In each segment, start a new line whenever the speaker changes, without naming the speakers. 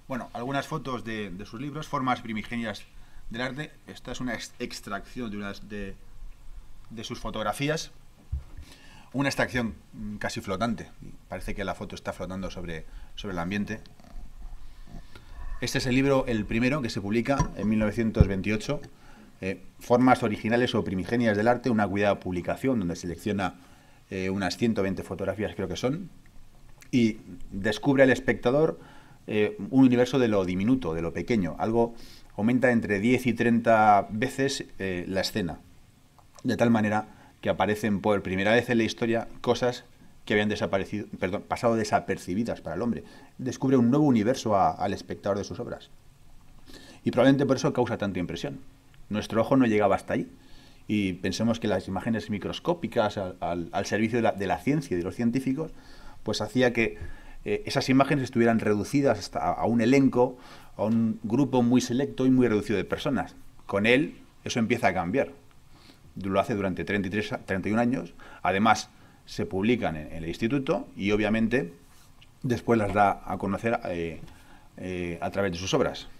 Bueno, algunas fotos de sus libros, Formas primigenias del arte. Esta es una extracción de sus fotografías. Una extracción casi flotante. Parece que la foto está flotando sobre el ambiente. Este es el libro, el primero, que se publica en 1928. Formas originales o primigenias del arte, una cuidada publicación donde selecciona unas 120 fotografías, creo que son, y descubre al espectador un universo de lo diminuto, de lo pequeño. Algo aumenta entre 10 y 30 veces la escena, de tal manera que aparecen por primera vez en la historia cosas que habían pasado desapercibidas para el hombre. Descubre un nuevo universo al espectador de sus obras. Y probablemente por eso causa tanta impresión. Nuestro ojo no llegaba hasta ahí. Y pensemos que las imágenes microscópicas al servicio de la ciencia y de los científicos, pues hacía que esas imágenes estuvieran reducidas hasta a un elenco, a un grupo muy selecto y muy reducido de personas. Con él eso empieza a cambiar. Lo hace durante 31 años. Además, se publican en el instituto y obviamente después las da a conocer a través de sus obras.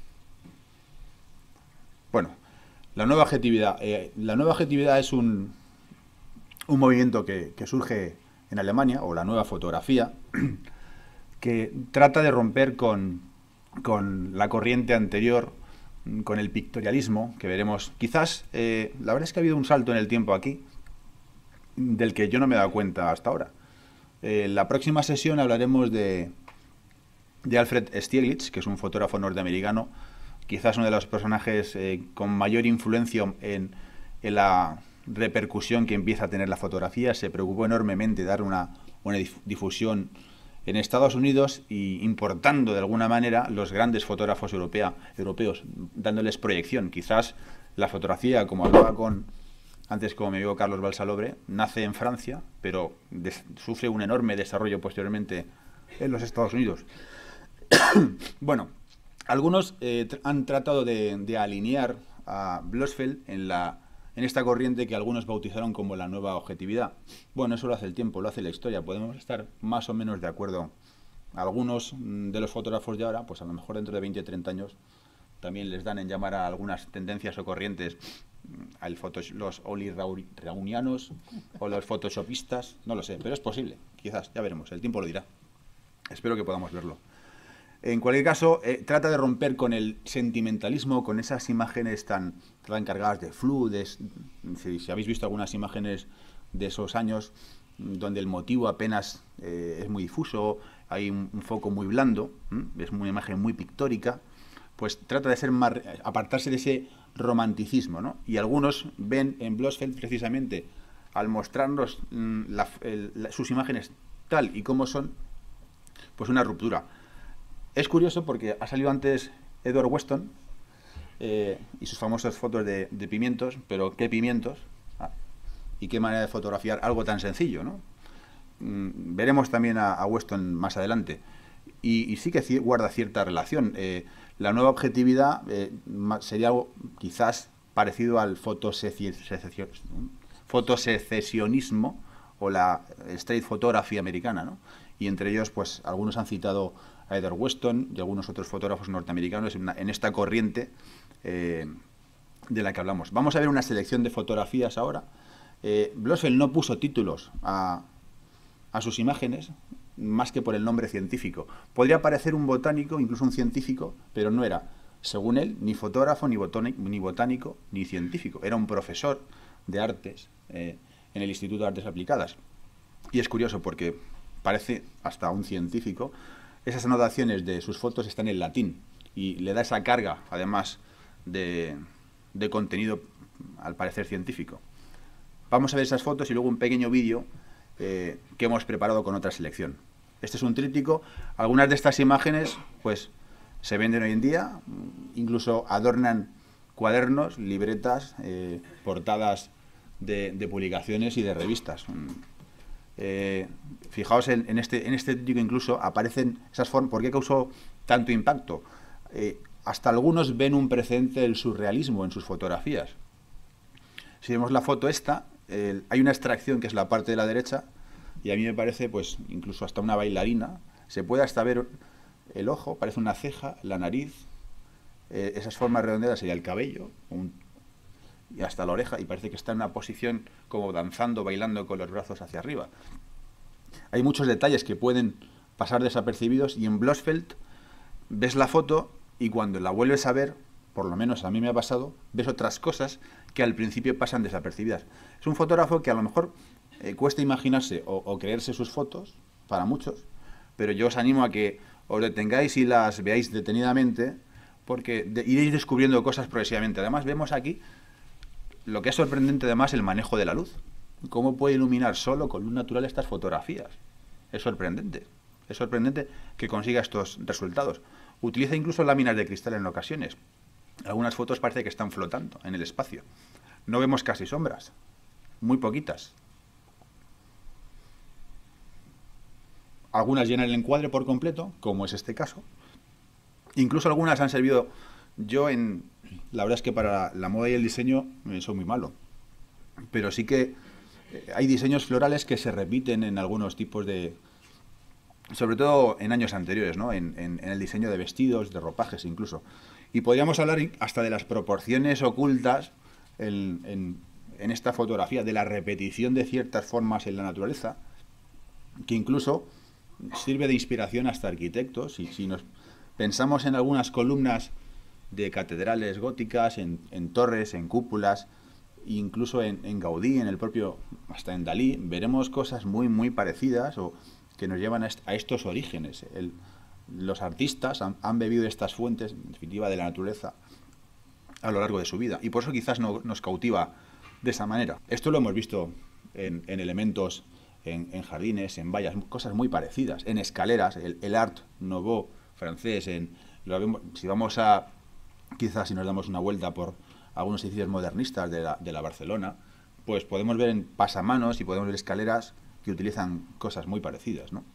Bueno, la nueva objetividad. La nueva objetividad es un movimiento que surge en Alemania, o la nueva fotografía, que trata de romper con la corriente anterior, con el pictorialismo, que veremos. Quizás, la verdad es que ha habido un salto en el tiempo aquí, del que yo no me he dado cuenta hasta ahora. La próxima sesión hablaremos de Alfred Stieglitz, que es un fotógrafo norteamericano, quizás uno de los personajes con mayor influencia en la repercusión que empieza a tener la fotografía. Se preocupó enormemente de dar una difusión en Estados Unidos y importando de alguna manera los grandes fotógrafos europeos, dándoles proyección. Quizás la fotografía, como hablaba antes como me vio Carlos Balsalobre, nace en Francia, pero sufre un enorme desarrollo posteriormente en los Estados Unidos. Bueno, algunos han tratado de alinear a Blossfeld en esta corriente que algunos bautizaron como la nueva objetividad. Bueno, eso lo hace el tiempo, lo hace la historia. Podemos estar más o menos de acuerdo. Algunos de los fotógrafos de ahora, pues a lo mejor dentro de 20 o 30 años, también les dan en llamar a algunas tendencias o corrientes los oliraunianos o los photoshopistas, no lo sé, pero es posible, quizás, ya veremos, el tiempo lo dirá. Espero que podamos verlo. En cualquier caso, trata de romper con el sentimentalismo, con esas imágenes tan cargadas de flu, si habéis visto algunas imágenes de esos años, donde el motivo apenas es muy difuso, hay un foco muy blando, es una imagen muy pictórica, pues trata de apartarse de ese romanticismo, ¿no? Y algunos ven en Blossfeld, precisamente, al mostrarnos sus imágenes tal y como son, pues una ruptura. Es curioso porque ha salido antes Edward Weston y sus famosas fotos de pimientos, pero ¿qué pimientos? Y qué manera de fotografiar algo tan sencillo, ¿no? Veremos también a Weston más adelante. Y sí que guarda cierta relación. La nueva objetividad sería algo quizás parecido al fotosecesionismo o la street photography americana, ¿no? Y entre ellos, pues algunos han citado a Edward Weston y algunos otros fotógrafos norteamericanos en esta corriente de la que hablamos. Vamos a ver una selección de fotografías ahora. Blossfeld no puso títulos a sus imágenes, más que por el nombre científico. Podría parecer un botánico, incluso un científico, pero no era, según él, ni fotógrafo, ni botánico, ni científico. Era un profesor de artes en el Instituto de Artes Aplicadas. Y es curioso porque parece hasta un científico. Esas anotaciones de sus fotos están en latín y le da esa carga, además, de contenido, al parecer, científico. Vamos a ver esas fotos y luego un pequeño vídeo que hemos preparado con otra selección. Este es un tríptico. Algunas de estas imágenes pues se venden hoy en día, incluso adornan cuadernos, libretas, portadas de publicaciones y de revistas. Fijaos en este tríptico, incluso aparecen esas formas. ¿Por qué causó tanto impacto? Hasta algunos ven un precedente del surrealismo en sus fotografías. Si vemos la foto esta, hay una extracción que es la parte de la derecha, y a mí me parece, pues, incluso hasta una bailarina. Se puede hasta ver el ojo, parece una ceja, la nariz, esas formas redondeadas sería el cabello, y hasta la oreja, y parece que está en una posición como danzando, bailando con los brazos hacia arriba. Hay muchos detalles que pueden pasar desapercibidos, y en Blossfeld ves la foto y cuando la vuelves a ver, por lo menos a mí me ha pasado, ves otras cosas que al principio pasan desapercibidas. Es un fotógrafo que a lo mejor cuesta imaginarse o creerse sus fotos, para muchos, pero yo os animo a que os detengáis y las veáis detenidamente, porque iréis descubriendo cosas progresivamente. Además, vemos aquí lo que es sorprendente, además, el manejo de la luz. Cómo puede iluminar solo con luz natural estas fotografías. Es sorprendente. Es sorprendente que consiga estos resultados. Utiliza incluso láminas de cristal en ocasiones. Algunas fotos parece que están flotando en el espacio. No vemos casi sombras. Muy poquitas. Algunas llenan el encuadre por completo, como es este caso. Incluso algunas han servido... La verdad es que para la moda y el diseño soy muy malo. Pero sí que hay diseños florales que se repiten en algunos tipos de... Sobre todo en años anteriores, ¿no? En el diseño de vestidos, de ropajes incluso. Y podríamos hablar hasta de las proporciones ocultas en esta fotografía, de la repetición de ciertas formas en la naturaleza, que incluso sirve de inspiración hasta arquitectos. Y si nos pensamos en algunas columnas de catedrales góticas, en torres, en cúpulas, incluso en Gaudí, en el propio, hasta en Dalí, veremos cosas muy, muy parecidas o que nos llevan a estos orígenes. Los artistas han bebido estas fuentes, en definitiva, de la naturaleza a lo largo de su vida. Y por eso quizás nos cautiva de esa manera. Esto lo hemos visto en elementos, en jardines, en vallas, cosas muy parecidas. En escaleras, el Art Nouveau francés, si vamos a... Quizás si nos damos una vuelta por algunos edificios modernistas de la Barcelona, pues podemos ver en pasamanos y podemos ver escaleras que utilizan cosas muy parecidas, ¿no?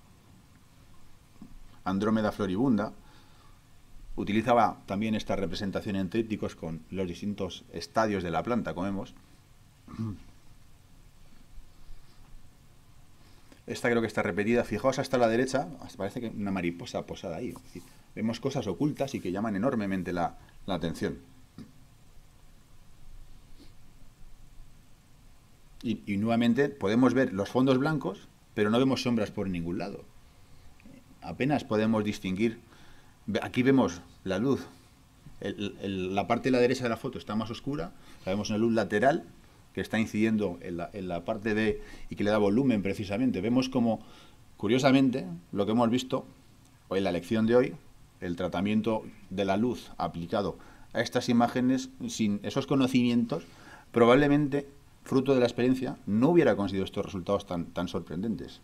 Andrómeda floribunda utilizaba también esta representación en trípticos con los distintos estadios de la planta, como vemos. Esta creo que está repetida. Fijaos hasta la derecha, parece que una mariposa posada ahí. Es decir, vemos cosas ocultas y que llaman enormemente la atención. Y nuevamente podemos ver los fondos blancos, pero no vemos sombras por ningún lado. Apenas podemos distinguir. Aquí vemos la luz. La parte de la derecha de la foto está más oscura. Vemos una luz lateral que está incidiendo en la parte y que le da volumen precisamente. Vemos como, curiosamente, lo que hemos visto en la lección de hoy, el tratamiento de la luz aplicado a estas imágenes, sin esos conocimientos, probablemente, fruto de la experiencia, no hubiera conseguido estos resultados tan sorprendentes.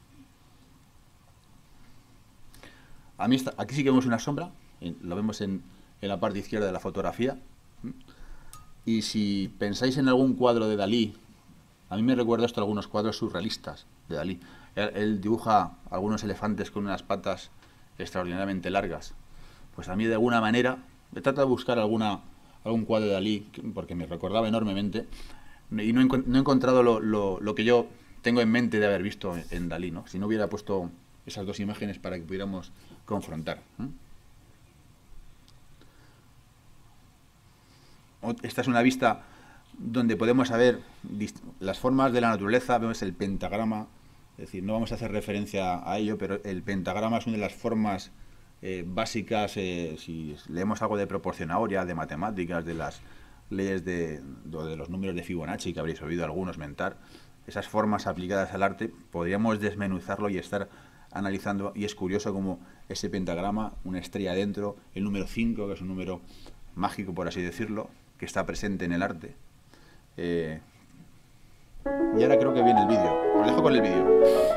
Aquí sí que vemos una sombra, lo vemos en la parte izquierda de la fotografía. Y si pensáis en algún cuadro de Dalí, a mí me recuerda esto a algunos cuadros surrealistas de Dalí. Él dibuja algunos elefantes con unas patas extraordinariamente largas. Pues a mí de alguna manera, me trato de buscar algún cuadro de Dalí, porque me recordaba enormemente, y no he encontrado lo que yo tengo en mente de haber visto en Dalí, ¿no? Si no hubiera puesto esas dos imágenes para que pudiéramos confrontar. Esta es una vista donde podemos saber las formas de la naturaleza. Vemos el pentagrama, es decir, no vamos a hacer referencia a ello, pero el pentagrama es una de las formas básicas, si leemos algo de proporcionadora, de matemáticas, de las leyes de los números de Fibonacci, que habréis oído algunos mentar, esas formas aplicadas al arte, podríamos desmenuzarlo y estar analizando, y es curioso como ese pentagrama, una estrella dentro, el número 5, que es un número mágico, por así decirlo, que está presente en el arte. Y ahora creo que viene el vídeo. Os dejo con el vídeo.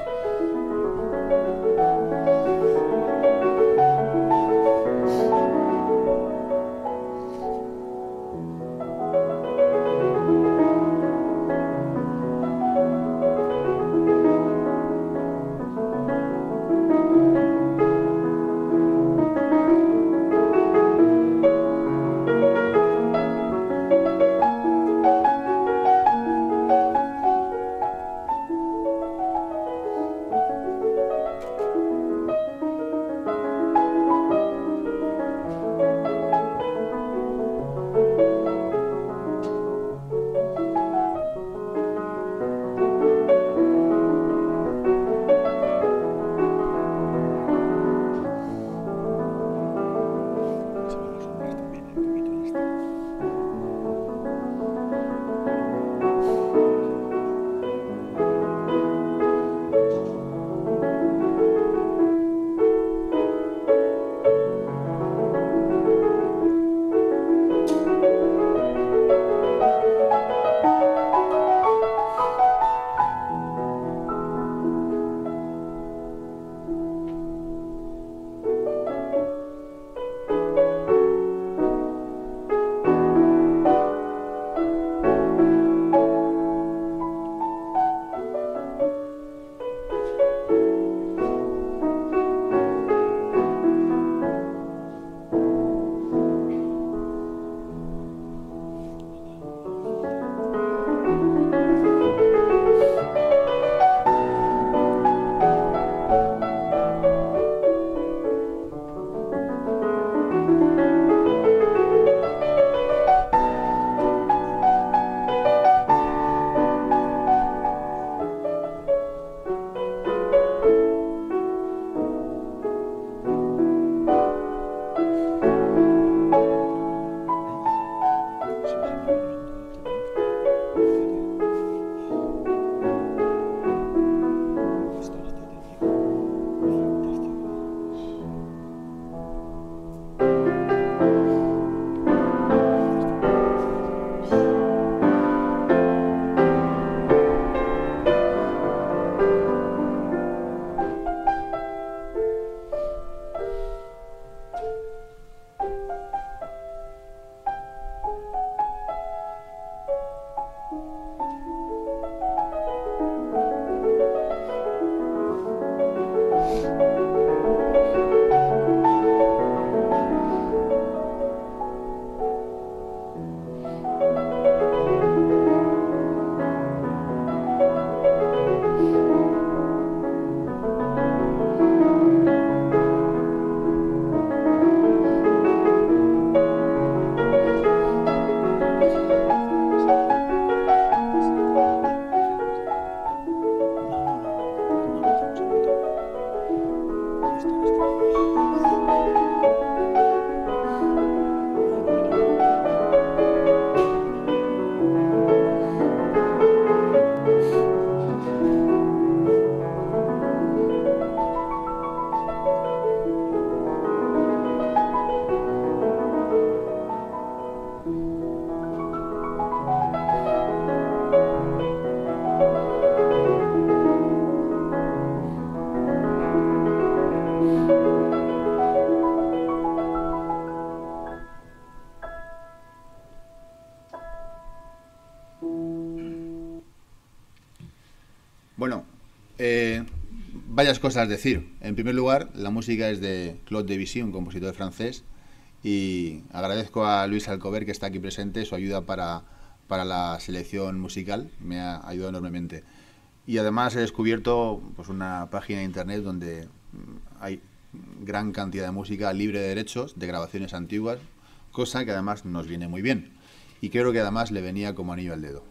Varias cosas a decir. En primer lugar, la música es de Claude Debussy, un compositor francés, y agradezco a Luis Alcover, que está aquí presente, su ayuda para la selección musical. Me ha ayudado enormemente. Y además he descubierto pues, una página de internet donde hay gran cantidad de música libre de derechos, de grabaciones antiguas, cosa que además nos viene muy bien. Y creo que además le venía como anillo al dedo.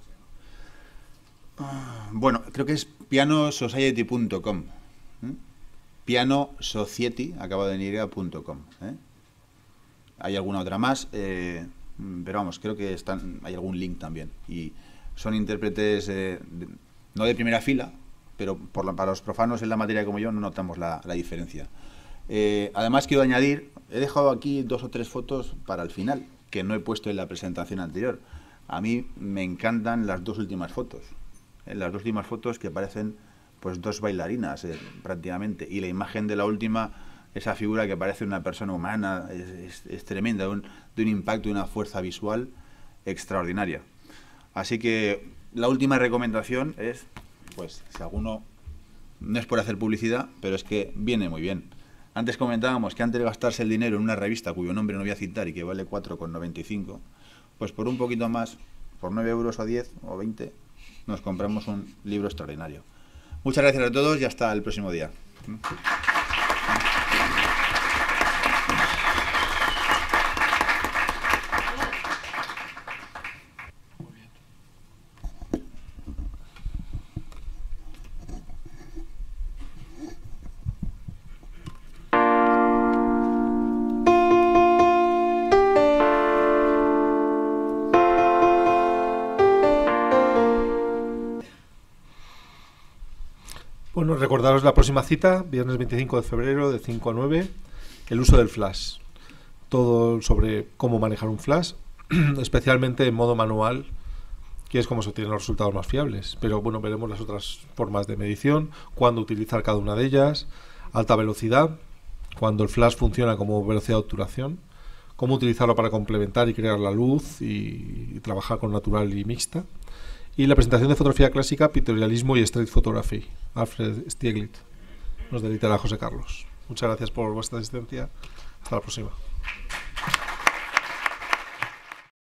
Bueno, creo que es pianosociety.com. Pianosociety, acabado en y.com. Hay alguna otra más, pero vamos, creo que hay algún link también. Y son intérpretes no de primera fila, pero para los profanos en la materia como yo no notamos la diferencia. Además quiero añadir, he dejado aquí 2 o 3 fotos para el final, que no he puesto en la presentación anterior. A mí me encantan las 2 últimas fotos. Las 2 últimas fotos que parecen pues 2 bailarinas prácticamente, y la imagen de la última, esa figura que parece una persona humana, es tremenda, de un impacto y una fuerza visual extraordinaria. Así que la última recomendación es, pues si alguno, no es por hacer publicidad, pero es que viene muy bien. Antes comentábamos que antes de gastarse el dinero en una revista cuyo nombre no voy a citar y que vale 4,95, pues por un poquito más, por 9 euros o 10 o 20, nos compramos un libro extraordinario. Muchas gracias a todos y hasta el próximo día.
Bueno, recordaros la próxima cita, viernes 25 de febrero, de 5 a 9, el uso del flash. Todo sobre cómo manejar un flash, especialmente en modo manual, que es como se obtienen los resultados más fiables. Pero bueno, veremos las otras formas de medición, cuándo utilizar cada una de ellas, alta velocidad, cuando el flash funciona como velocidad de obturación, cómo utilizarlo para complementar y crear la luz y trabajar con natural y mixta. Y la presentación de fotografía clásica, pictorialismo y street photography. Alfred Stieglitz nos deleita a José Carlos. Muchas gracias por vuestra asistencia. Hasta la próxima.